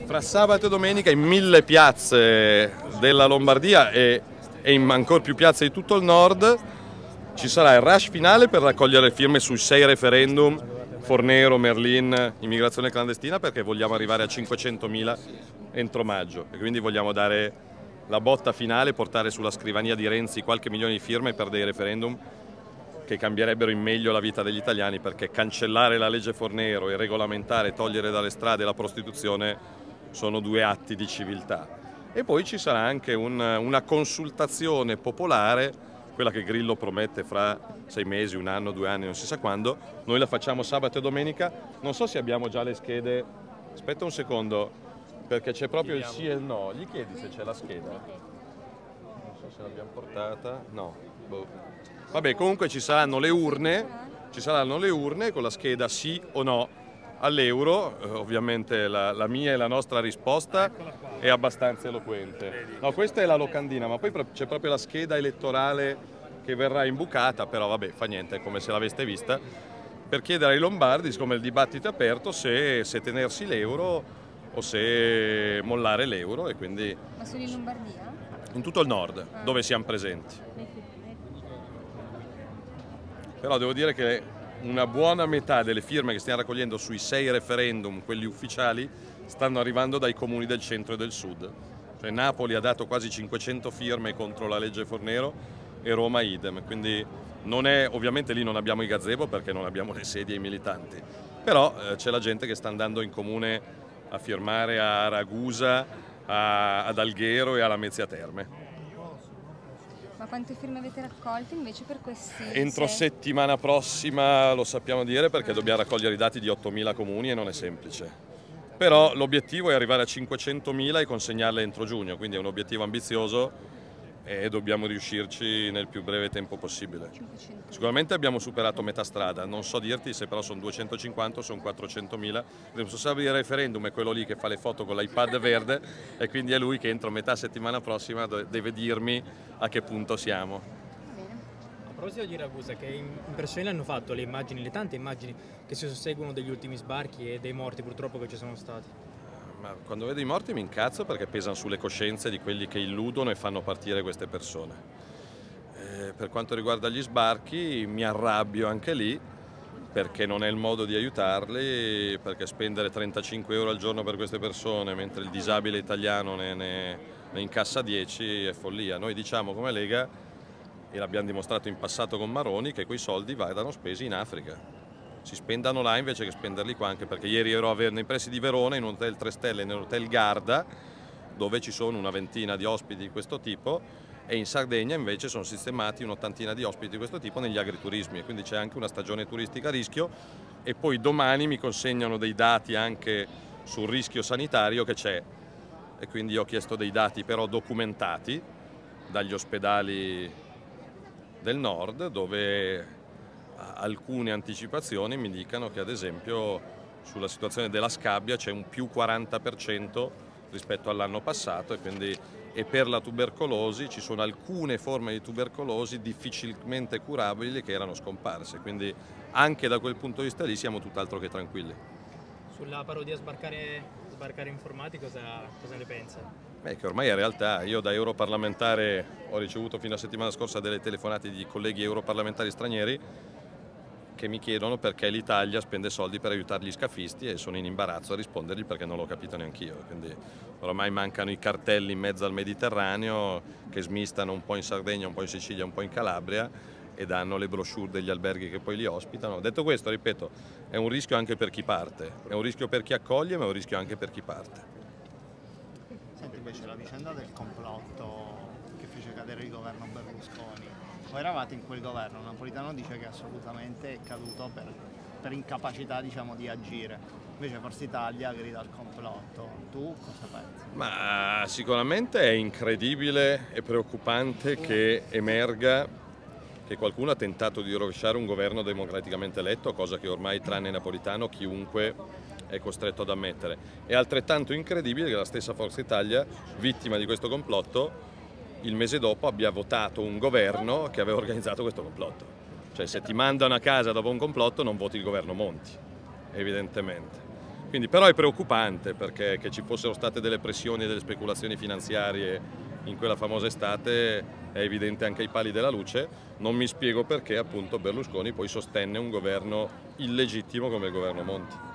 Fra sabato e domenica in 1000 piazze della Lombardia e in ancora più piazze di tutto il nord ci sarà il rush finale per raccogliere firme sui 6 referendum Fornero, Merlin, immigrazione clandestina, perché vogliamo arrivare a 500.000 entro maggio e quindi vogliamo dare la botta finale, portare sulla scrivania di Renzi qualche milione di firme per dei referendum che cambierebbero in meglio la vita degli italiani, perché cancellare la legge Fornero e regolamentare, togliere dalle strade la prostituzione sono 2 atti di civiltà. E poi ci sarà anche una consultazione popolare, quella che Grillo promette fra 6 mesi, 1 anno, 2 anni, non si sa quando. Noi la facciamo sabato e domenica. Non so se abbiamo già le schede. Aspetta un secondo, perché c'è proprio il sì e il no. Gli chiedi se c'è la scheda. Non so se l'abbiamo portata. No. Boh. Vabbè, comunque ci saranno le urne con la scheda sì o no all'euro. Ovviamente la mia e la nostra risposta è abbastanza eloquente. No, questa è la locandina, ma poi c'è proprio la scheda elettorale che verrà imbucata, però vabbè, fa niente, è come se l'aveste vista, per chiedere ai lombardi, siccome il dibattito è aperto, se tenersi l'euro o se mollare l'euro. E quindi Ma solo in Lombardia? in tutto il nord, dove siamo presenti. Però devo dire che una buona metà delle firme che stiamo raccogliendo sui 6 referendum, quelli ufficiali, stanno arrivando dai comuni del centro e del sud. Cioè Napoli ha dato quasi 500 firme contro la legge Fornero e Roma idem, quindi non è, ovviamente lì non abbiamo i gazebo perché non abbiamo le sedie ai militanti, però c'è la gente che sta andando in comune a firmare a Ragusa, ad Alghero e alla Lamezia Terme. Ma quante firme avete raccolto invece per questi? Entro settimana prossima lo sappiamo dire, perché dobbiamo raccogliere i dati di 8.000 comuni e non è semplice. Però l'obiettivo è arrivare a 500.000 e consegnarle entro giugno, quindi è un obiettivo ambizioso e dobbiamo riuscirci nel più breve tempo possibile. 500. Sicuramente abbiamo superato metà strada, non so dirti se però sono 250 o sono 400.000. Il responsabile del referendum è quello lì che fa le foto con l'iPad verde e quindi è lui che entro metà settimana prossima deve dirmi a che punto siamo. A proposito di Ragusa, che impressioni hanno fatto le immagini, le tante immagini che si susseguono degli ultimi sbarchi e dei morti purtroppo che ci sono stati? Ma quando vedo i morti mi incazzo, perché pesano sulle coscienze di quelli che illudono e fanno partire queste persone. Per quanto riguarda gli sbarchi mi arrabbio anche lì, perché non è il modo di aiutarli, perché spendere 35 euro al giorno per queste persone mentre il disabile italiano ne incassa 10 è follia. Noi diciamo come Lega, e l'abbiamo dimostrato in passato con Maroni, che quei soldi vadano spesi in Africa. Si spendano là invece che spenderli qua, anche perché ieri ero nei pressi di Verona, in un hotel 3 stelle, nell'hotel Garda, dove ci sono una ventina di ospiti di questo tipo, e in Sardegna invece sono sistemati un'ottantina di ospiti di questo tipo negli agriturismi, e quindi c'è anche una stagione turistica a rischio. E poi domani mi consegnano dei dati anche sul rischio sanitario che c'è, e quindi ho chiesto dei dati però documentati dagli ospedali del nord, dove alcune anticipazioni mi dicono che ad esempio sulla situazione della scabbia c'è un più 40% rispetto all'anno passato, e per la tubercolosi ci sono alcune forme di tubercolosi difficilmente curabili che erano scomparse, quindi anche da quel punto di vista lì siamo tutt'altro che tranquilli. Sulla parodia sbarcare informati cosa ne pensa? Beh, che ormai è realtà. Io da europarlamentare ho ricevuto fino a settimana scorsa delle telefonate di colleghi europarlamentari stranieri che mi chiedono perché l'Italia spende soldi per aiutare gli scafisti, e sono in imbarazzo a rispondergli perché non l'ho capito neanch'io. Quindi ormai mancano i cartelli in mezzo al Mediterraneo che smistano un po' in Sardegna, un po' in Sicilia, un po' in Calabria, e danno le brochure degli alberghi che poi li ospitano. Detto questo, ripeto, è un rischio anche per chi parte, è un rischio per chi accoglie, ma è un rischio anche per chi parte. Senti, invece la vicenda del complotto che fece cadere il governo Berlusconi, voi eravate in quel governo, Napolitano dice che assolutamente è caduto per incapacità, diciamo, di agire, invece Forza Italia grida al complotto. Tu cosa pensi? Ma sicuramente è incredibile e preoccupante che emerga che qualcuno ha tentato di rovesciare un governo democraticamente eletto, cosa che ormai, tranne Napolitano, chiunque è costretto ad ammettere. È altrettanto incredibile che la stessa Forza Italia, vittima di questo complotto, il mese dopo abbia votato un governo che aveva organizzato questo complotto. Cioè, se ti mandano a casa dopo un complotto non voti il governo Monti, evidentemente. Quindi, però è preoccupante, perché che ci fossero state delle pressioni e delle speculazioni finanziarie in quella famosa estate è evidente anche ai pali della luce. Non mi spiego perché appunto Berlusconi poi sostenne un governo illegittimo come il governo Monti.